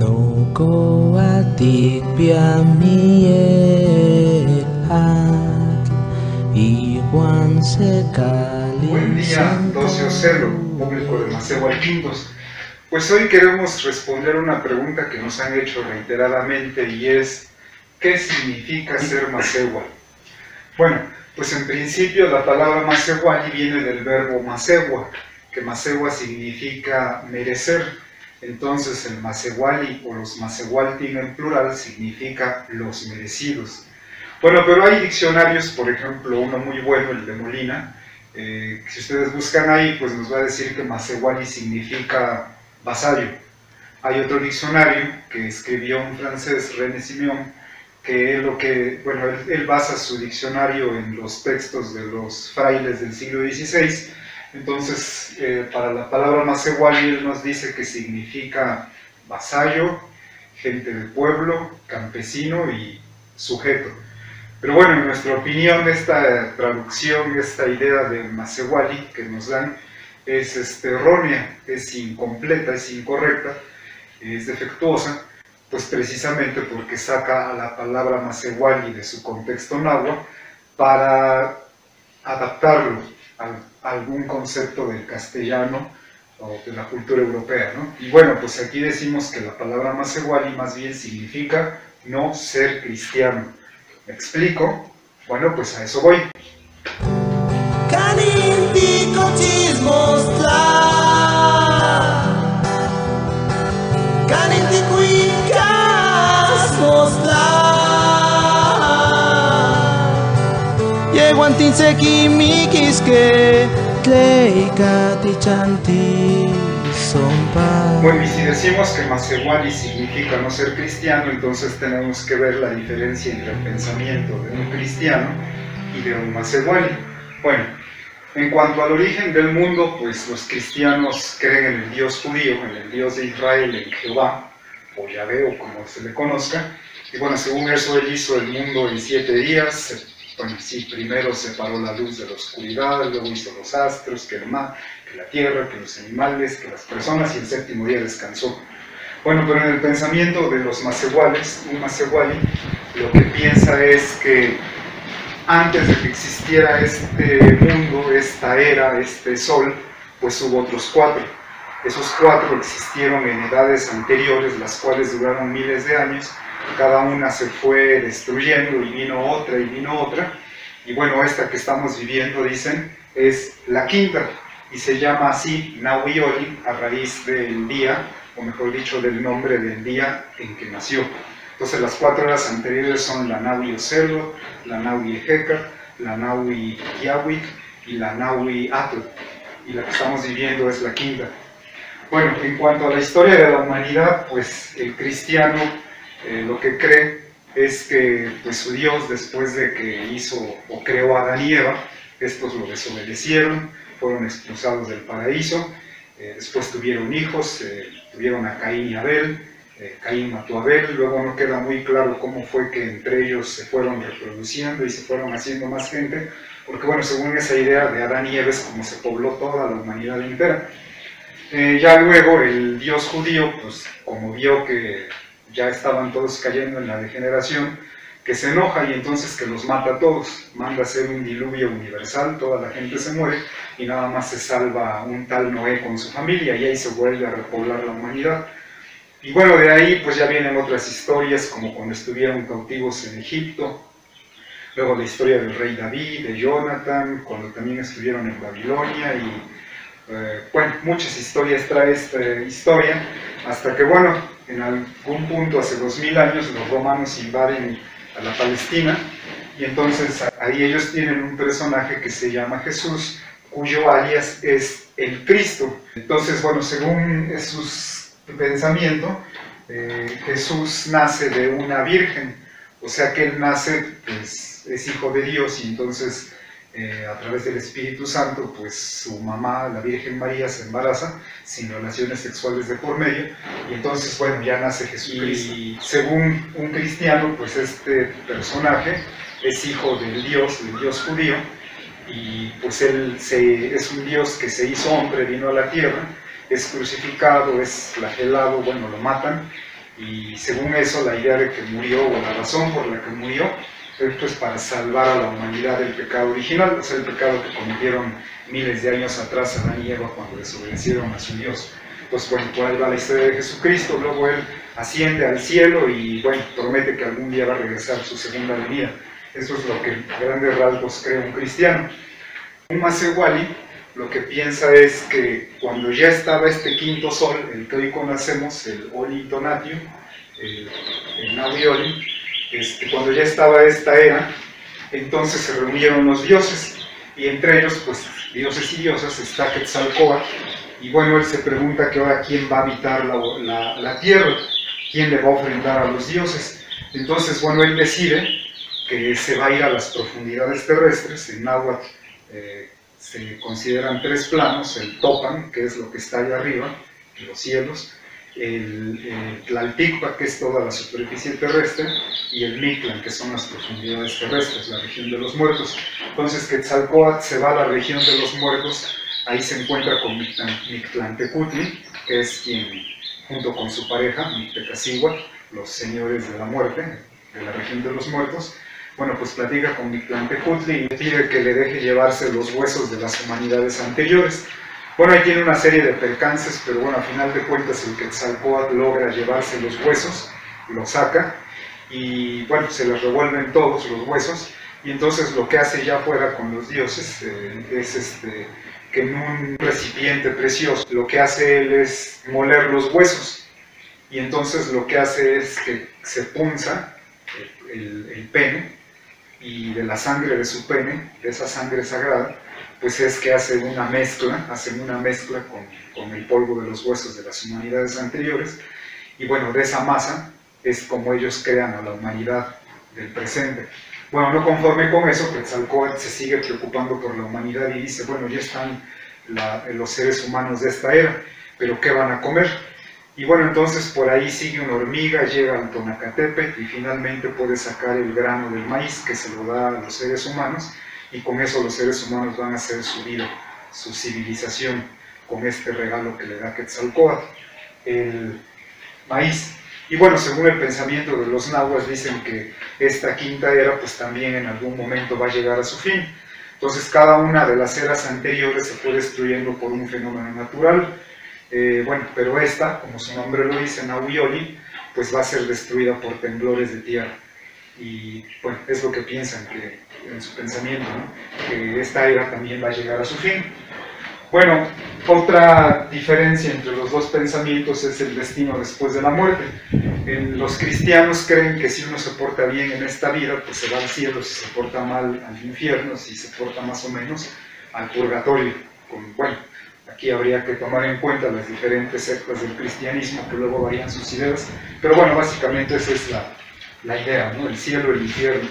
No ko atik piamiet at iguan se Buen día, Docio Celo, público de Macegua Quintos. Pues hoy queremos responder una pregunta que nos han hecho reiteradamente y es ¿qué significa ser Macegua? Bueno, pues en principio la palabra Macehuali viene del verbo Macegua, que Macegua significa merecer. Entonces el Macehuali o los Macehualtin en plural significa los merecidos. Bueno, pero hay diccionarios, por ejemplo, uno muy bueno, el de Molina, si ustedes buscan ahí, pues nos va a decir que Macehuali significa vasallo. Hay otro diccionario que escribió un francés, René Simeón, que él basa su diccionario en los textos de los frailes del siglo XVI. Entonces, para la palabra Macehuali, él nos dice que significa vasallo, gente de pueblo, campesino y sujeto. Pero bueno, en nuestra opinión, esta traducción, esta idea de Macehuali que nos dan es errónea, es incompleta, es incorrecta, es defectuosa, pues precisamente porque saca a la palabra Macehuali de su contexto náhuatl para adaptarlo a algún concepto del castellano o de la cultura europea, ¿no? Y bueno, pues aquí decimos que la palabra Macehuali más bien significa no ser cristiano. ¿Me explico? Bueno, pues a eso voy. Bueno, y si decimos que Macehuali significa no ser cristiano, entonces tenemos que ver la diferencia entre el pensamiento de un cristiano y de un Macehuali. Bueno, en cuanto al origen del mundo, pues los cristianos creen en el Dios judío, en el Dios de Israel, en Jehová, o Yahvé, o como se le conozca. Y bueno, según eso, él hizo el mundo en 7 días. Bueno, sí, primero separó la luz de la oscuridad, luego hizo los astros, que el mar, que la tierra, que los animales, que las personas, y el 7º día descansó. Bueno, pero en el pensamiento de los Macehuales, un Macehuali lo que piensa es que antes de que existiera este mundo, esta era, este sol, pues hubo otros 4. Esos 4 existieron en edades anteriores, las cuales duraron miles de años. Cada una se fue destruyendo y vino otra y vino otra. Y bueno, esta que estamos viviendo, dicen, es la quinta. Y se llama así Nahui-Oli a raíz del día, o mejor dicho, del nombre del día en que nació. Entonces las 4 eras anteriores son la Nahui-Ocelo, la Nahui-Ejeca, la Nahui-Yawik y la Nahui-Atl. Y la que estamos viviendo es la quinta. Bueno, en cuanto a la historia de la humanidad, pues el cristiano lo que cree es que pues, su Dios, después de que hizo o creó a Adán y Eva, estos lo desobedecieron, fueron expulsados del paraíso, después tuvieron hijos, tuvieron a Caín y Abel, Caín mató a Abel, luego no queda muy claro cómo fue que entre ellos se fueron reproduciendo y se fueron haciendo más gente, porque bueno, según esa idea de Adán y Eva es como se pobló toda la humanidad entera. Ya luego el Dios judío, pues como vio que ya estaban todos cayendo en la degeneración, que se enoja y entonces que los mata a todos, manda hacer un diluvio universal, toda la gente se muere y nada más se salva un tal Noé con su familia y ahí se vuelve a repoblar la humanidad. Y bueno, de ahí pues ya vienen otras historias como cuando estuvieron cautivos en Egipto, luego la historia del rey David, de Jonathan, cuando también estuvieron en Babilonia y bueno, muchas historias trae esta historia, hasta que bueno, en algún punto hace 2000 años los romanos invaden a la Palestina y entonces ahí ellos tienen un personaje que se llama Jesús, cuyo alias es el Cristo. Entonces bueno, según su pensamiento, Jesús nace de una virgen, o sea que él nace, pues es hijo de Dios y entonces a través del Espíritu Santo, pues su mamá, la Virgen María, se embaraza sin relaciones sexuales de por medio y entonces, bueno, ya nace Jesucristo. Y según un cristiano, pues este personaje es hijo del Dios judío y pues él es un Dios que se hizo hombre, vino a la tierra, es crucificado, es flagelado, bueno, lo matan y según eso la idea de que murió, o la razón por la que murió, es pues para salvar a la humanidad del pecado original, o sea, el pecado que cometieron miles de años atrás Adán y Eva cuando desobedecieron a su Dios. Pues bueno, por ahí va la historia de Jesucristo. Luego él asciende al cielo y bueno, promete que algún día va a regresar su segunda venida. Eso es lo que en grandes rasgos cree un cristiano. Un Masewali lo que piensa es que cuando ya estaba este quinto sol, el que hoy conocemos, el Oli Tonatiuh, el Nahui Oli, cuando ya estaba esta era, entonces se reunieron los dioses, y entre ellos, pues, dioses y diosas, está Quetzalcóatl, y bueno, él se pregunta que ahora quién va a habitar la tierra, quién le va a ofrendar a los dioses. Entonces, bueno, él decide que se va a ir a las profundidades terrestres. En náhuatl se consideran tres planos: el Topan, que es lo que está allá arriba, los cielos; el Tlalticpa, que es toda la superficie terrestre; y el Mictlán, que son las profundidades terrestres, la región de los muertos. Entonces Quetzalcóatl se va a la región de los muertos. Ahí se encuentra con Mictlantecutli, que es quien, junto con su pareja, Mictecacihuatl, los señores de la muerte, de la región de los muertos. Bueno, pues platica con Mictlantecutli y le pide que le deje llevarse los huesos de las humanidades anteriores. Bueno, ahí tiene una serie de percances, pero bueno, a final de cuentas el Quetzalcóatl logra llevarse los huesos, los saca, y bueno, se les revuelven todos los huesos, y entonces lo que hace ya fuera con los dioses es que en un recipiente precioso, lo que hace él es moler los huesos, y entonces lo que hace es que se punza el pene, y de la sangre de su pene, de esa sangre sagrada, pues es que hacen una mezcla con el polvo de los huesos de las humanidades anteriores, y bueno, de esa masa es como ellos crean a la humanidad del presente. Bueno, no conforme con eso, Quetzalcóatl se sigue preocupando por la humanidad y dice, bueno, ya están los seres humanos de esta era, pero ¿qué van a comer? Y bueno, entonces por ahí sigue una hormiga, llega al Tonacatepetl y finalmente puede sacar el grano del maíz que se lo da a los seres humanos, y con eso los seres humanos van a hacer su vida, su civilización, con este regalo que le da Quetzalcóatl, el maíz. Y bueno, según el pensamiento de los nahuas, dicen que esta quinta era pues también en algún momento va a llegar a su fin. Entonces cada una de las eras anteriores se fue destruyendo por un fenómeno natural. Bueno, pero esta, como su nombre lo dice, Nahui Oli, pues va a ser destruida por temblores de tierra. Y bueno, es lo que piensan que, en su pensamiento, ¿no? Que esta era también va a llegar a su fin. Bueno, otra diferencia entre los dos pensamientos es el destino después de la muerte. Los cristianos creen que si uno se porta bien en esta vida, pues se va al cielo; si se porta mal, al infierno; si se porta más o menos, al purgatorio. Bueno, aquí habría que tomar en cuenta las diferentes sectas del cristianismo, que luego varían sus ideas, pero bueno, básicamente esa es la idea, ¿no? El cielo, el infierno.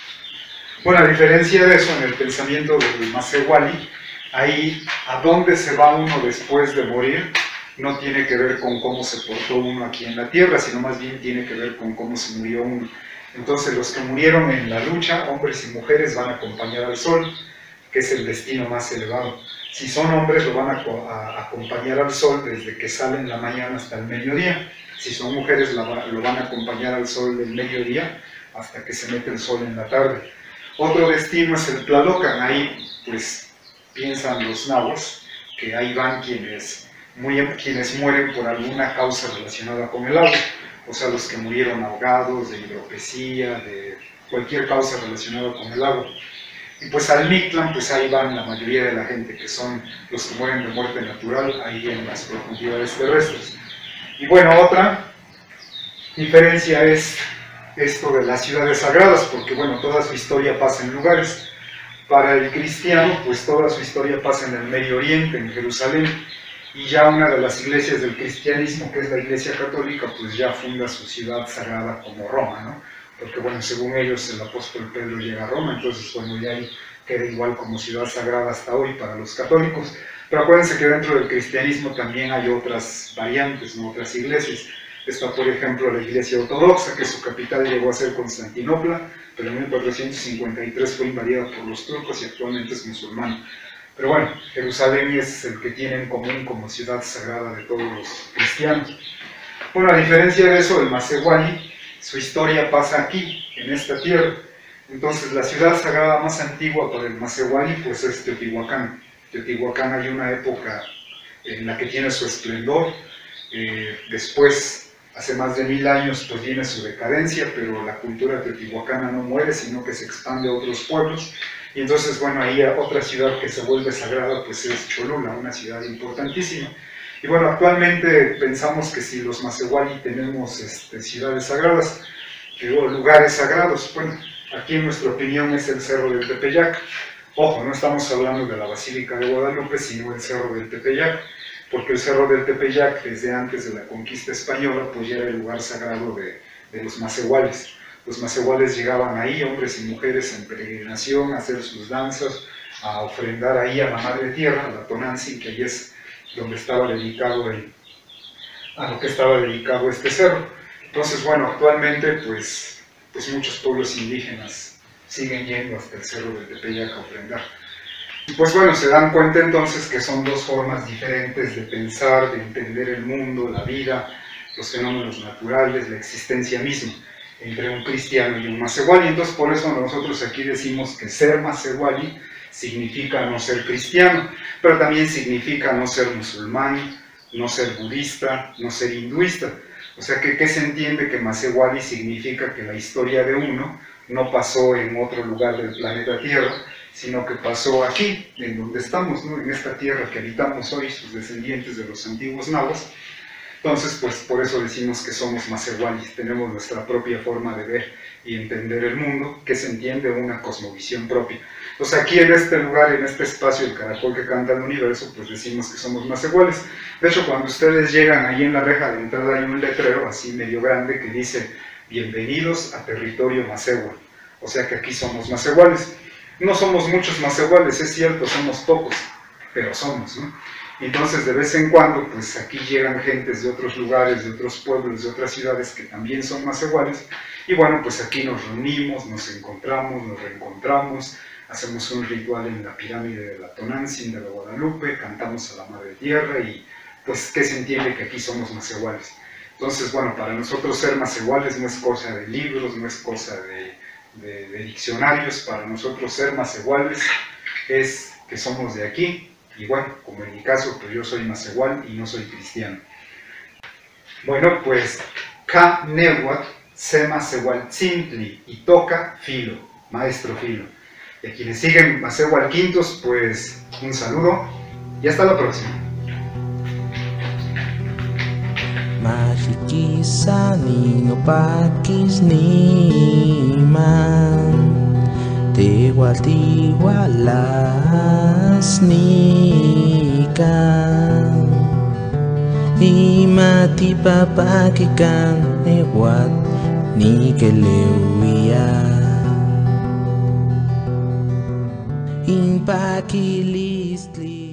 Bueno, a diferencia de eso, en el pensamiento del Masewali, ahí a dónde se va uno después de morir no tiene que ver con cómo se portó uno aquí en la tierra, sino más bien tiene que ver con cómo se murió uno. Entonces los que murieron en la lucha, hombres y mujeres, van a acompañar al sol, que es el destino más elevado. Si son hombres, lo van a acompañar al sol desde que sale en la mañana hasta el mediodía. Si son mujeres, lo van a acompañar al sol del mediodía hasta que se mete el sol en la tarde. Otro destino es el Tlalocan. Ahí pues piensan los nahuas que ahí van quienes mueren por alguna causa relacionada con el agua, o sea, los que murieron ahogados, de hidropesía, de cualquier causa relacionada con el agua. Y pues al Mictlán, pues ahí van la mayoría de la gente, que son los que mueren de muerte natural, ahí en las profundidades terrestres. Y bueno, otra diferencia es esto de las ciudades sagradas, porque bueno, toda su historia pasa en lugares. Para el cristiano, pues toda su historia pasa en el Medio Oriente, en Jerusalén, y ya una de las iglesias del cristianismo, que es la Iglesia Católica, pues ya funda su ciudad sagrada como Roma, ¿no? Porque bueno, según ellos el apóstol Pedro llega a Roma, entonces bueno, ya ahí queda igual como ciudad sagrada hasta hoy para los católicos. Pero acuérdense que dentro del cristianismo también hay otras variantes, ¿no? Otras iglesias. Está, por ejemplo, la Iglesia Ortodoxa, que su capital llegó a ser Constantinopla, pero en 1453 fue invadida por los turcos y actualmente es musulmana. Pero bueno, Jerusalén es el que tiene en común como ciudad sagrada de todos los cristianos. Bueno, a diferencia de eso, el Masehuali, su historia pasa aquí, en esta tierra. Entonces, la ciudad sagrada más antigua para el Masehuali, pues es Teotihuacán. Teotihuacán hay una época en la que tiene su esplendor, después, hace más de 1000 años, pues viene su decadencia, pero la cultura teotihuacana no muere, sino que se expande a otros pueblos. Y entonces, bueno, ahí otra ciudad que se vuelve sagrada, pues es Cholula, una ciudad importantísima. Y bueno, actualmente pensamos que si los Masehuali tenemos ciudades sagradas, o lugares sagrados, bueno, aquí en nuestra opinión es el Cerro del Tepeyac. Ojo, no estamos hablando de la Basílica de Guadalupe, sino el Cerro del Tepeyac, porque el Cerro del Tepeyac, desde antes de la conquista española, pues ya era el lugar sagrado de los Masehuales. Los Masehuales llegaban ahí, hombres y mujeres en peregrinación, a hacer sus danzas, a ofrendar ahí a la Madre Tierra, a la Tonantzin, que ahí es donde estaba dedicado a lo que estaba dedicado este cerro. Entonces, bueno, actualmente, pues muchos pueblos indígenas siguen yendo hasta el Cerro del Tepeyac a ofrendar. Y pues bueno, se dan cuenta entonces que son dos formas diferentes de pensar, de entender el mundo, la vida, los fenómenos naturales, la existencia misma, entre un cristiano y un Masehuali. Entonces por eso nosotros aquí decimos que ser Masehuali significa no ser cristiano, pero también significa no ser musulmán, no ser budista, no ser hinduista. O sea, ¿qué se entiende? Que Masehuali significa que la historia de uno no pasó en otro lugar del planeta Tierra, sino que pasó aquí, en donde estamos, ¿no? En esta tierra que habitamos hoy, sus descendientes de los antiguos nahuas. Entonces, pues por eso decimos que somos Masehualis, tenemos nuestra propia forma de ver y entender el mundo, que se entiende una cosmovisión propia. Entonces aquí en este lugar, en este espacio, el caracol que canta el universo, pues decimos que somos Masehualis. De hecho, cuando ustedes llegan, ahí en la reja de entrada hay un letrero así medio grande que dice: bienvenidos a territorio Masehua. O sea que aquí somos Masehualis. No somos muchos Masehuales, es cierto, somos pocos, pero somos, ¿no? Entonces, de vez en cuando, pues aquí llegan gentes de otros lugares, de otros pueblos, de otras ciudades que también son Masehuales, y bueno, pues aquí nos reunimos, nos encontramos, nos reencontramos, hacemos un ritual en la pirámide de la Tonantzin, de la Guadalupe, cantamos a la Madre Tierra, y pues, ¿qué se entiende? Que aquí somos Masehuales. Entonces, bueno, para nosotros ser Masehuales no es cosa de libros, no es cosa de diccionarios. Para nosotros ser Masehuales es que somos de aquí, y bueno, como en mi caso, pues yo soy Masehual y no soy cristiano. Bueno, pues Ka Nehuatl se Masehualtzintli y toca Filo, maestro Filo. Y a quienes siguen Masehualquintos, pues un saludo y hasta la próxima. Mahikisani no pakis ni man Tehualtihualas ni kan Imati papakikan Nehuat ni keleuia Impakilistli